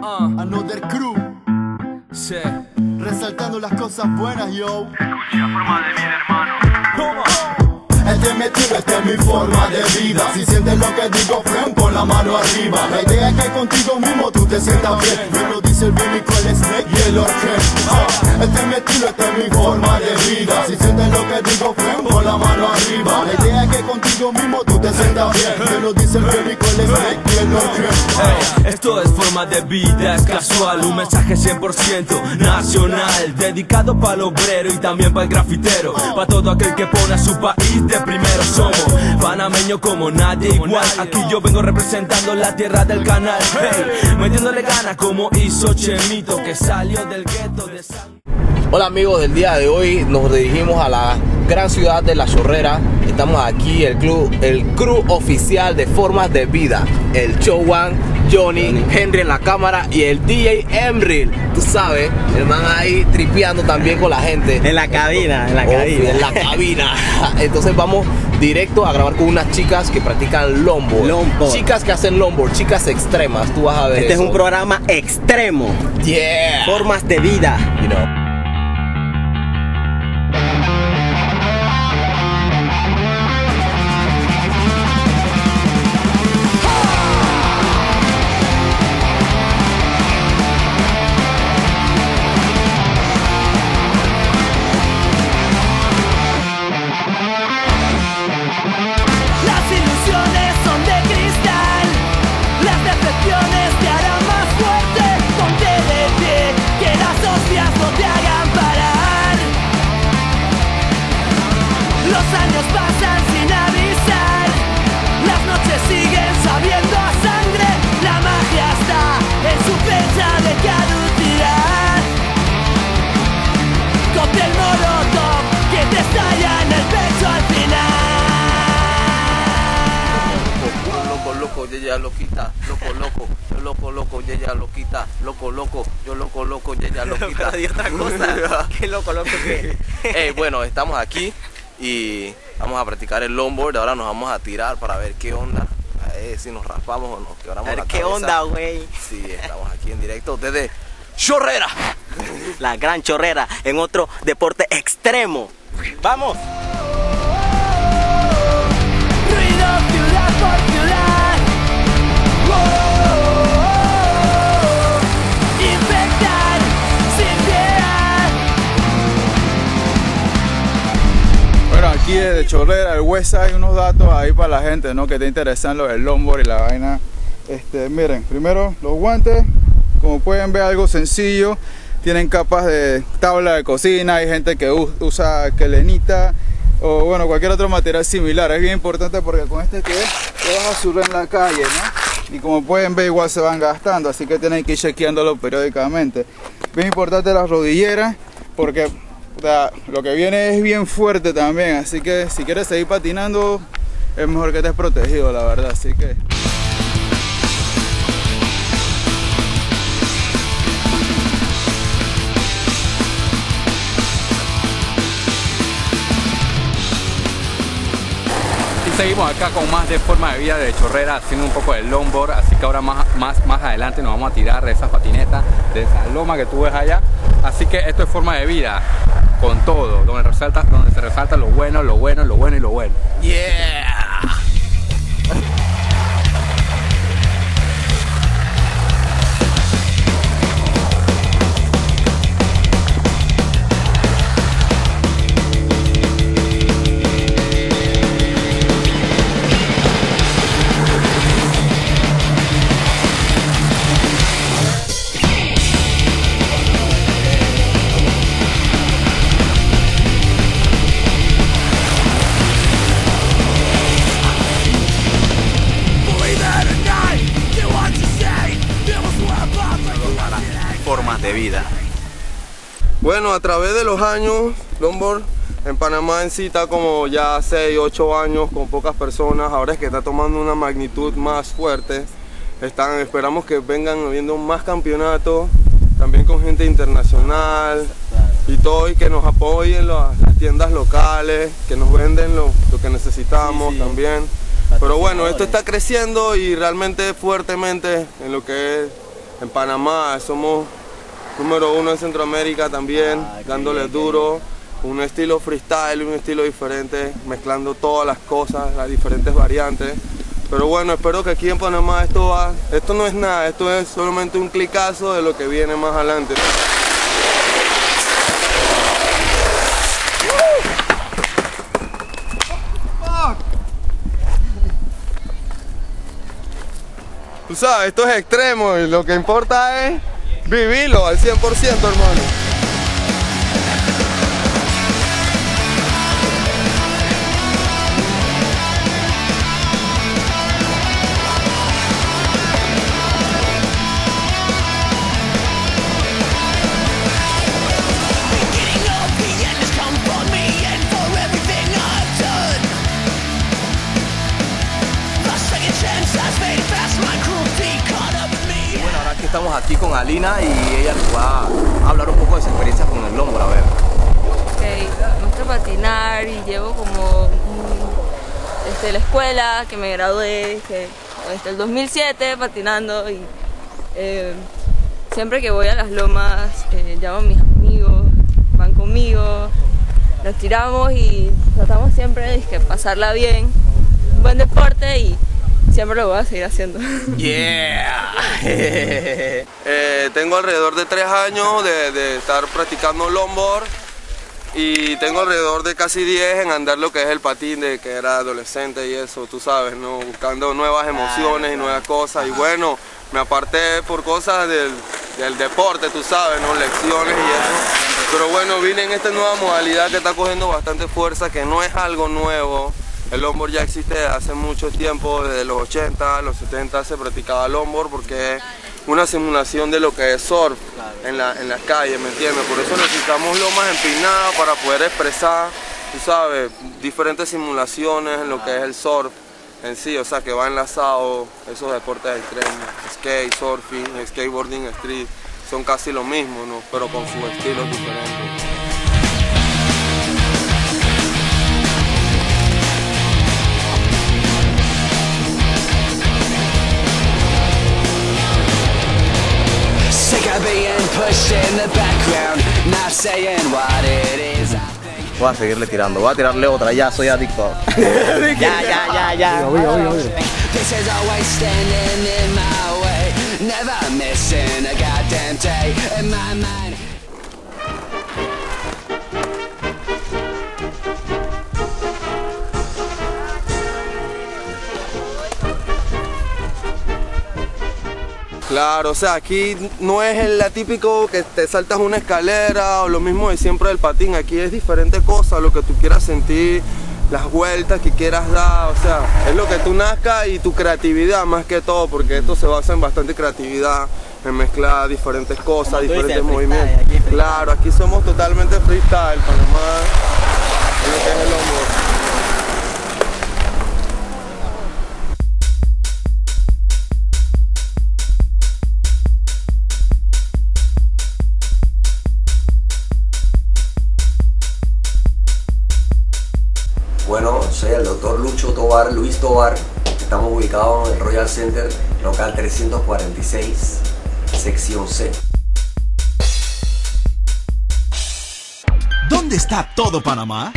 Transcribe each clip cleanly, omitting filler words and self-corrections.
Another crew. Sí. Resaltando las cosas buenas, yo. Escucha forma de vida, hermano. Este es mi estilo, esta es mi forma de vida. Si sientes lo que digo, friend, pon la mano arriba. La idea es que contigo mismo tú te sientas bien. Me lo dice el Billy con el Snake y el Orken. Este es mi estilo, esta es mi forma de vida. Si sientes lo que digo, friend, pon la mano arriba. La idea es que contigo mismo tú te sientas bien. Me lo dice el Billy con el Snake y el Orken. Esto es forma de vida, es casual. Un mensaje 100% nacional, dedicado para el obrero y también para el grafitero. Para todo aquel que pone a su país de primero. Somos panameños como nadie igual. Aquí yo vengo representando la tierra del canal, hey, metiéndole ganas como hizo Chemito, que salió del gueto de San... Hola amigos, del día de hoy nos dirigimos a la gran ciudad de La Chorrera. Estamos aquí, el crew oficial de Formas de Vida, el Chowan, Johnny, Henry en la cámara y el DJ Emril. Tú sabes, el man ahí tripeando también con la gente. En la cabina, En la cabina. Entonces vamos directo a grabar con unas chicas que practican longboard. Chicas que hacen longboard, chicas extremas. Tú vas a ver Este eso. es un programa extremo. Yeah. Formas de vida. You know. Ella loquita, loco, ella loquita, loco, yo loco, ella loquita. Y otra cosa, qué loco que. Bueno, estamos aquí y vamos a practicar el longboard. Ahora nos vamos a tirar para ver qué onda, a ver si nos raspamos o nos quebramos la cabeza. ¿Qué onda, güey? Sí, estamos aquí en directo desde Chorrera, la gran Chorrera, en otro deporte extremo. ¡Vamos! Bueno, aquí desde Chorrera, el Westside, hay unos datos ahí para la gente, ¿no?, que te interesan los del longboard y la vaina. Miren, primero los guantes, como pueden ver, algo sencillo. Tienen capas de tabla de cocina, hay gente que usa quelenita o bueno, cualquier otro material similar. Es bien importante porque con este que vas a subir en la calle, ¿no? Y como pueden ver, igual se van gastando, así que tienen que ir chequeándolo periódicamente. Bien importante las rodilleras porque lo que viene es bien fuerte también, así que si quieres seguir patinando es mejor que estés protegido, la verdad, así que... Seguimos acá con más de Forma de Vida de Chorrera, haciendo un poco de longboard, así que ahora más adelante nos vamos a tirar de esas patinetas, de esa loma que tú ves allá. Así que esto es Forma de Vida, con todo, donde se resalta lo bueno y lo bueno. Yeah. Formas de vida. Bueno, a través de los años, longboard en Panamá en sí está como ya 6, 8 años con pocas personas. Ahora es que está tomando una magnitud más fuerte. Esperamos que vengan habiendo más campeonatos, también con gente internacional y todo, y que nos apoyen las tiendas locales, que nos venden lo que necesitamos también. Pero bueno, esto está creciendo y realmente fuertemente en lo que es en Panamá somos número 1 en Centroamérica también, dándole duro, un estilo freestyle, un estilo diferente, mezclando todas las cosas, las diferentes variantes. Pero bueno, espero que aquí en Panamá esto no es nada, esto es solamente un clicazo de lo que viene más adelante. Tú sabes, esto es extremo y lo que importa es vivirlo al 100%, hermano. Estamos aquí con Alina y ella nos va a hablar un poco de su experiencia con el longboard, a ver. Me gusta patinar y llevo como desde la escuela, que me gradué, desde el 2007 patinando y siempre que voy a las lomas llamo a mis amigos, van conmigo, nos tiramos y tratamos siempre de pasarla bien, un buen deporte y siempre lo voy a seguir haciendo. Yeah. Tengo alrededor de 3 años de estar practicando longboard y tengo alrededor de casi 10 en andar lo que es el patín de que era adolescente y eso, tú sabes, ¿no? Buscando nuevas emociones y nuevas cosas. Y bueno, me aparté por cosas del deporte, tú sabes, ¿no? Lecciones y eso. Pero bueno, vine en esta nueva modalidad que está cogiendo bastante fuerza, que no es algo nuevo. El longboard ya existe hace mucho tiempo, desde los 80, los 70 se practicaba longboard porque es una simulación de lo que es surf en las calles, ¿me entiendes? Por eso necesitamos lomas empinadas para poder expresar, tú sabes, diferentes simulaciones en lo que es el surf en sí, o sea que va enlazado esos deportes extremos, skate, surfing, skateboarding, street, son casi lo mismo, ¿no? Pero con sus estilos diferentes. Voy a seguirle tirando, voy a tirarle otra, ya soy adicto. Ya. Claro, o sea, aquí no es el típico que te saltas una escalera o lo mismo de siempre del patín, aquí es diferente cosa, lo que tú quieras sentir, las vueltas que quieras dar, o sea, es lo que tú nazcas y tu creatividad más que todo, porque esto se basa en bastante creatividad, en mezclar diferentes cosas, diferentes movimientos. Claro, aquí somos totalmente freestyle, Panamá, es lo que es el longboard. Bueno, soy el doctor Luis Tobar, estamos ubicados en el Royal Center, local 346, sección C. ¿Dónde está todo Panamá?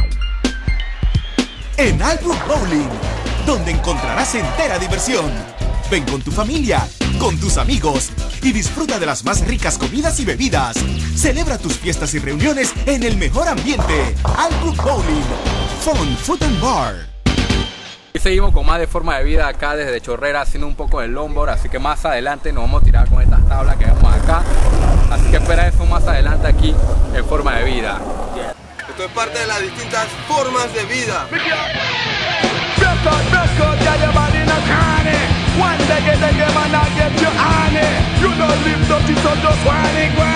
En Albrook Bowling, donde encontrarás entera diversión. Ven con tu familia, con tus amigos y disfruta de las más ricas comidas y bebidas. Celebra tus fiestas y reuniones en el mejor ambiente. Albrook Bowling, Fun Food and Bar. Y seguimos con más de forma de vida acá desde Chorrera, haciendo un poco de longboard, así que más adelante nos vamos a tirar con estas tablas que vemos acá. Así que espera eso más adelante aquí en forma de vida. Esto es parte de las distintas formas de vida. One day get man, I get you on it. You don't live dirty, so just whine it.